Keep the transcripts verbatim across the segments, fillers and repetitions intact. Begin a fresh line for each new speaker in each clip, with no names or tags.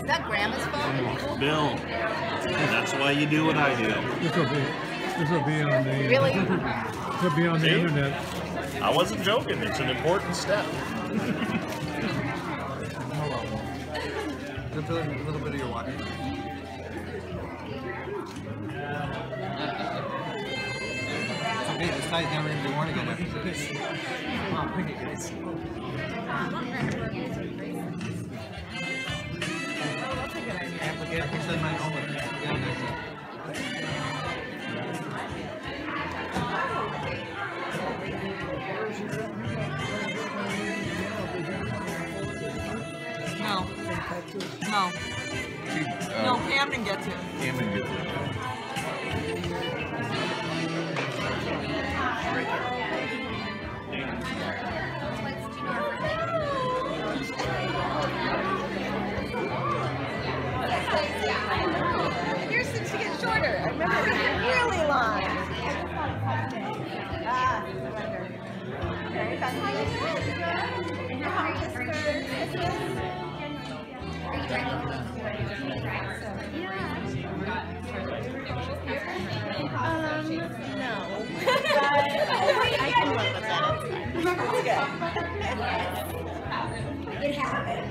that Grandma's phone?
Bill, that's why you do what I do.
This will be, this will be on the.
Really?
This will be on the
See?
internet.
I wasn't joking. It's an important step.
Just a little bit of your water. It's okay, this tie's never going to be worn again after this. Come on, pick it, guys. I can send mine over. Yeah, that's it.
No. No. No, Camden gets it.
Camden gets it.
Yours seems to get shorter. I remember it was really long. Ah, very fun. Um, no. But I can live with that. It's fine. It's good. It happened.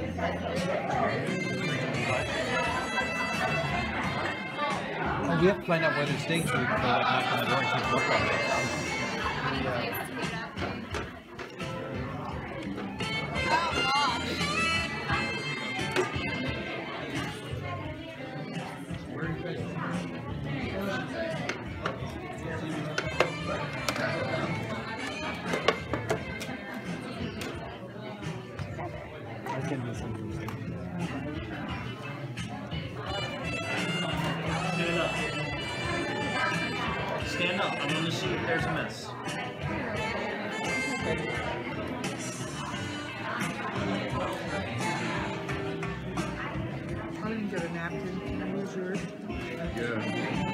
Well, we have to find out where they're staying so we can go like knock on the door and take a look at it.
Stand up. Stand up. I'm going to see if there's a mess.
I didn't get a napkin. Can I use yours?
Yeah.